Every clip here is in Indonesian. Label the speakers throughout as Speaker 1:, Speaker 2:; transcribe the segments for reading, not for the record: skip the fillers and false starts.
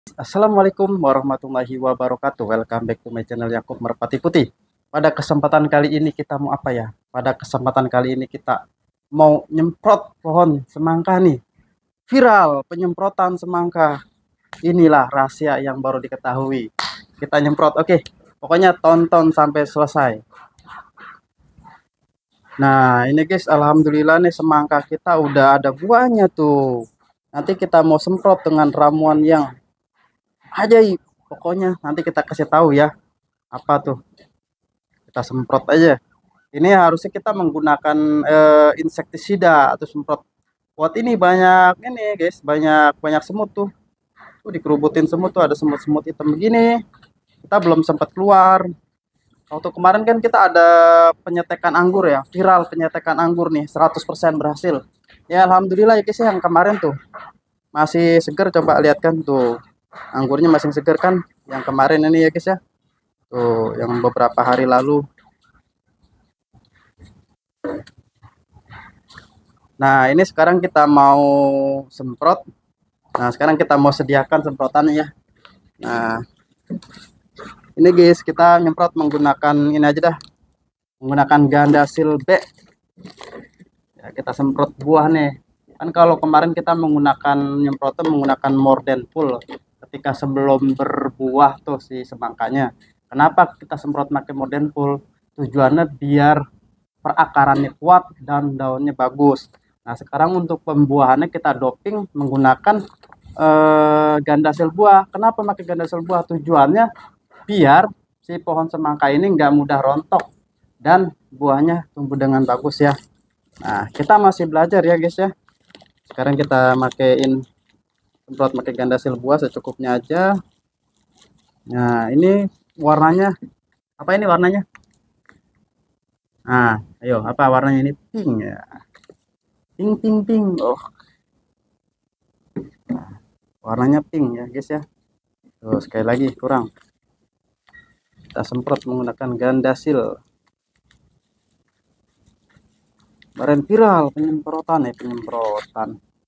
Speaker 1: Assalamualaikum warahmatullahi wabarakatuh. Welcome back to my channel Yakub Merpati Putih. Pada kesempatan kali ini kita mau apa ya? Pada kesempatan kali ini kita mau nyemprot pohon semangka nih. Viral penyemprotan semangka. Inilah rahasia yang baru diketahui. Kita nyemprot. Oke, pokoknya tonton sampai selesai. Nah, ini guys, alhamdulillah nih semangka kita udah ada buahnya tuh. Nanti kita mau semprot dengan ramuan yang ajaib. Pokoknya nanti kita kasih tahu ya. Apa tuh? Kita semprot aja. Ini harusnya kita menggunakan insektisida atau semprot. Buat ini banyak ini guys, banyak banyak semut tuh. Tuh dikerubutin semut tuh, ada semut-semut hitam begini. Kita belum sempat keluar. Waktu kemarin kan kita ada penyetekan anggur ya, viral penyetekan anggur nih, 100% berhasil. Ya alhamdulillah ya guys ya, yang kemarin tuh masih seger, coba lihat kan tuh. Anggurnya masih seger kan yang kemarin ini ya guys ya. Tuh, yang beberapa hari lalu. Nah, ini sekarang kita mau semprot. Nah, sekarang kita mau sediakan semprotannya ya. Nah, ini guys, kita nyemprot menggunakan ini aja dah. Menggunakan Gandasil B. Ya, kita semprot buah nih. Kan kalau kemarin kita menggunakan nyemprotnya menggunakan Morden Full ketika sebelum berbuah tuh si semangkanya. Kenapa kita semprot pakai Morden Full? Tujuannya biar perakarannya kuat dan daunnya bagus. Nah, sekarang untuk pembuahannya kita doping menggunakan gandasil buah. Kenapa pakai gandasil buah? Tujuannya biar si pohon semangka ini nggak mudah rontok dan buahnya tumbuh dengan bagus ya. Nah, kita masih belajar ya guys ya. Sekarang kita makein semprot pakai gandasil buah secukupnya aja. Nah, ini warnanya apa ini warnanya? Nah, ayo apa warnanya ini? Pink ya. Pink pink pink. Oh, warnanya pink ya guys ya. Tuh, sekali lagi kurang. Kita semprot menggunakan gandasil. Kemarin viral penyemprotan ya, penyemprotan.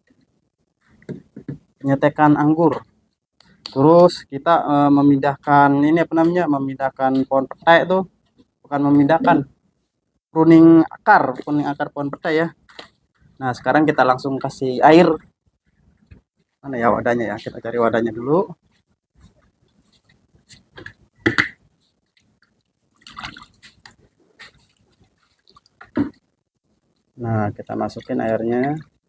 Speaker 1: Penyetekan anggur. Terus kita memindahkan ini apa namanya? Memindahkan pohon petai itu. Bukan memindahkan, pruning akar pohon petai ya. Nah, sekarang kita langsung kasih air. Mana ya wadahnya ya? Kita cari wadahnya dulu. Nah, kita masukin airnya.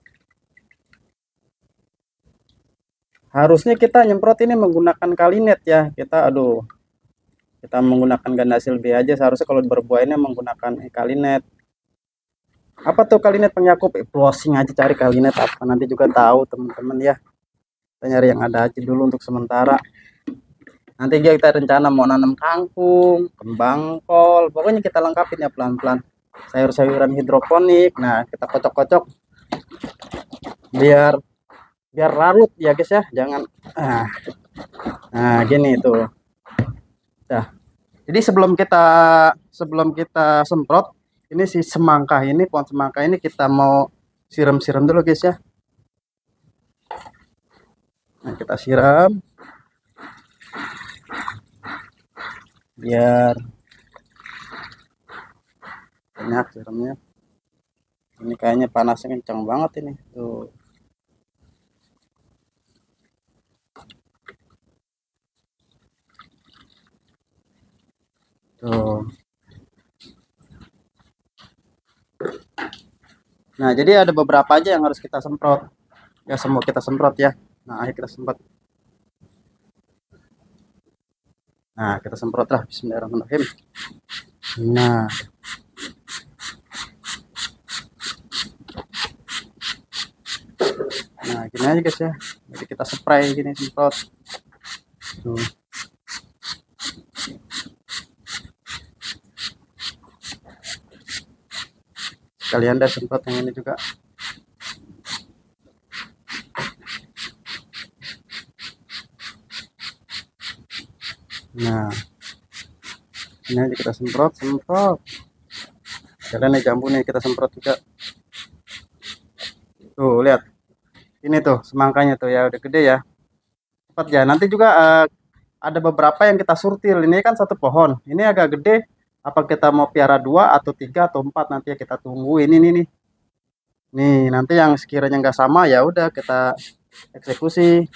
Speaker 1: Harusnya kita nyemprot ini menggunakan kalinet ya. Kita menggunakan gandasil B aja. Seharusnya kalau berbuah ini menggunakan kalinet. Apa tuh kalinet Bang Yakub? Browsing aja cari kalinet apa, nanti juga tahu teman-teman ya. Kita nyari yang ada aja dulu untuk sementara. Nanti kita rencana mau nanam kangkung, kembang kol, pokoknya kita lengkapin ya pelan-pelan. Sayur-sayuran hidroponik. Nah, kita kocok-kocok biar biar larut ya guys ya. Jangan nah gini tuh. Dah. Jadi sebelum kita semprot, ini si semangka ini, pohon semangka ini kita mau siram-siram dulu guys ya. Nah, kita siram biar banyak siramnya. Ini kayaknya panasnya kencang banget ini. Tuh. Tuh. Nah, jadi ada beberapa aja yang harus kita semprot. Ya, semua kita semprot ya. Nah, ayo kita semprot. Nah, kita semprot lah. Bismillahirrahmanirrahim. Nah, gini aja guys ya. Jadi kita spray gini, semprot. Tuh. Sekalian dah semprot yang ini juga. Nah, ini aja kita semprot. Kalian nih jambu nih kita semprot juga. Tuh, lihat. Ini tuh semangkanya tuh ya, udah gede ya. cepat ya. Nanti juga ada beberapa yang kita surtil. Ini kan satu pohon. Ini agak gede. Apa kita mau piara 2 atau 3 atau 4 nanti ya kita tunggu. Ini nih. Nih, nanti yang sekiranya nggak sama ya udah kita eksekusi.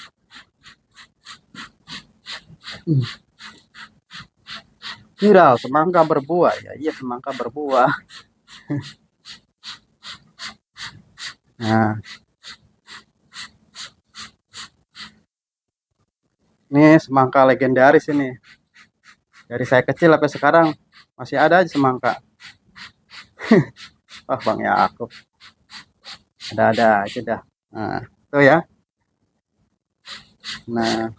Speaker 1: Viral semangka berbuah ya. Iya, semangka berbuah. Nah, ini semangka legendaris ini. Dari saya kecil sampai sekarang masih ada aja semangka. Wah, Bang ya aku. Ada aja dah. Nah, itu ya. Nah,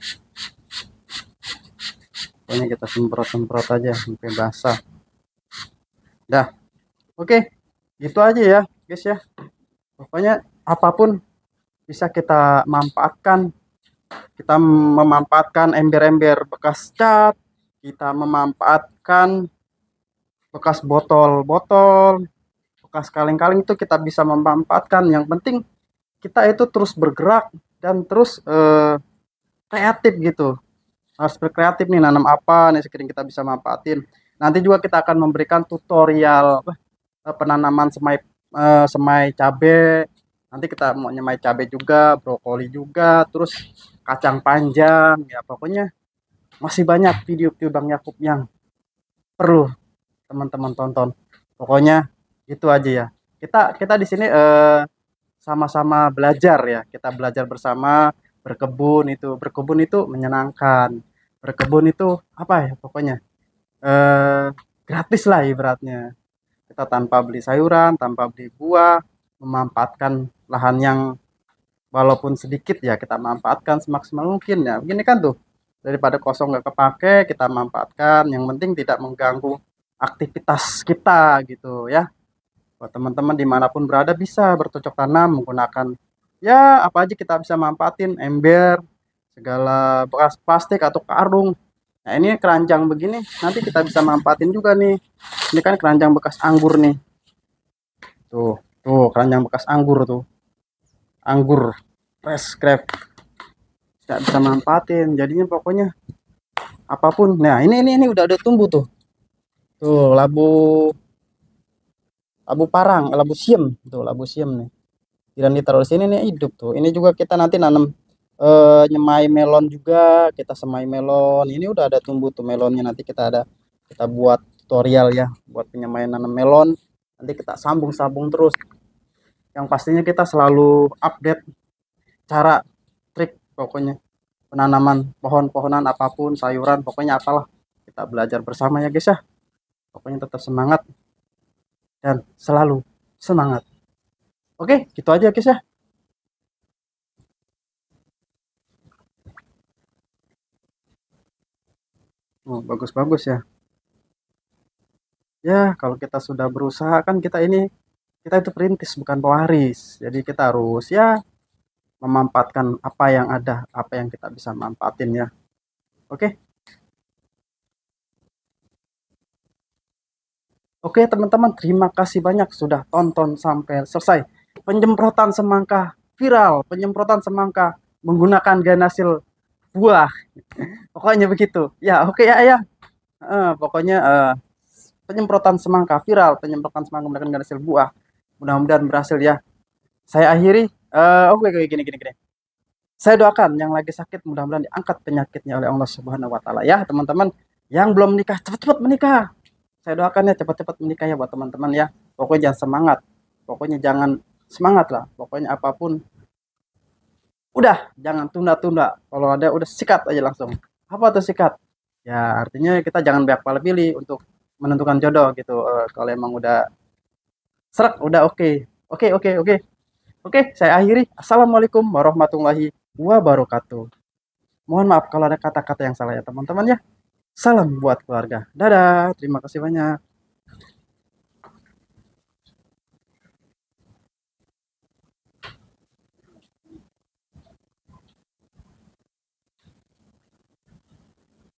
Speaker 1: pokoknya kita semprot-semprot aja sampai basah. Dah. Oke. Gitu aja ya, guys ya. Pokoknya apapun bisa kita manfaatkan. Kita memanfaatkan ember-ember bekas cat, kita memanfaatkan bekas botol-botol, bekas kaleng-kaleng itu kita bisa memanfaatkan. Yang penting kita itu terus bergerak dan terus kreatif gitu. Harus berkreatif nih, nanam apa nih sekiranya kita bisa manfaatin. Nanti juga kita akan memberikan tutorial penanaman semai cabai. Nanti kita mau nyemai cabai juga, brokoli juga, terus kacang panjang ya. Pokoknya masih banyak video-video Bang Yakub yang perlu teman-teman tonton. Pokoknya itu aja ya. Kita di sini sama-sama belajar ya. Kita belajar bersama. Berkebun itu menyenangkan. Berkebun itu apa ya pokoknya gratis lah ibaratnya. Kita tanpa beli sayuran, tanpa beli buah, memanfaatkan lahan yang walaupun sedikit ya kita manfaatkan semaksimal mungkin ya. Begini kan tuh, daripada kosong nggak kepake kita manfaatkan. Yang penting tidak mengganggu aktivitas kita gitu ya. Buat teman-teman dimanapun berada bisa bercocok tanam menggunakan ya apa aja kita bisa manfaatin, ember, segala bekas plastik atau karung. Nah ini keranjang begini nanti kita bisa manfaatin juga nih. Ini kan keranjang bekas anggur nih. Tuh keranjang bekas anggur tuh. Anggur fresh grape. Tidak bisa manfaatin. Jadinya pokoknya apapun. Nah ini udah tumbuh tuh. Tuh labu parang, labu siem. Tuh labu siem nih. Dan ditaruh di sini nih hidup tuh. Ini juga kita nanti nanam nyemai melon juga, kita semai melon. Ini udah ada tumbuh tuh melonnya. Nanti kita buat tutorial ya buat penyemaian nanam melon. Nanti kita sambung terus. Yang pastinya kita selalu update cara, trik pokoknya penanaman pohon-pohonan apapun, sayuran, pokoknya apalah kita belajar bersama ya guys ya. Pokoknya tetap semangat dan selalu semangat. Oke, gitu aja guys ya. Oh, bagus-bagus ya. Ya, kalau kita sudah berusaha kan kita itu perintis bukan pewaris. Jadi kita harus ya memanfaatkan apa yang ada, apa yang kita bisa manfaatin ya. Oke. Oke, teman-teman, terima kasih banyak sudah tonton sampai selesai. Penyemprotan semangka viral, penyemprotan semangka menggunakan ganasil buah. Pokoknya begitu. Ya, oke ya, ya. Pokoknya penyemprotan semangka viral, penyemprotan semangka menggunakan ganasil buah. Mudah-mudahan berhasil ya. Saya akhiri. Oke, gini. Saya doakan yang lagi sakit mudah-mudahan diangkat penyakitnya oleh Allah Subhanahu wa taala ya, teman-teman. Yang belum menikah cepat-cepat menikah. Saya doakan ya cepat-cepat menikah ya buat teman-teman ya. Pokoknya jangan semangat. Pokoknya jangan semangat lah. Pokoknya apapun udah jangan tunda-tunda. Kalau ada udah sikat aja langsung. Apa tuh sikat? Ya artinya kita jangan banyak kepala pilih untuk menentukan jodoh gitu. Kalau emang udah serak udah oke. Oke, saya akhiri. Assalamualaikum warahmatullahi wabarakatuh. Mohon maaf kalau ada kata-kata yang salah ya teman-teman ya. Salam buat keluarga. Dadah, terima kasih banyak.